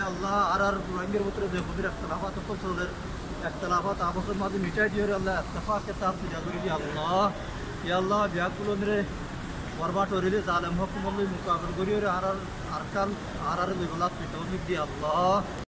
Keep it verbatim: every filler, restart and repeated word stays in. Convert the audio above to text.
अल्लाह हर हर रंगेर उतरे दे खुद इख्तलाफात को सोदर इख्तलाफात आपस में माजी मिटाई दियो रे अल्लाह इत्तेफाक के साथ जरूरी दी अल्लाह या अल्लाह ब्याकुल रे बर्बाद हो रही जालिम हुक्म मुकाबल करियो रे हर हर अरकान हर हर विगलात पे तौफीक दी अल्लाह।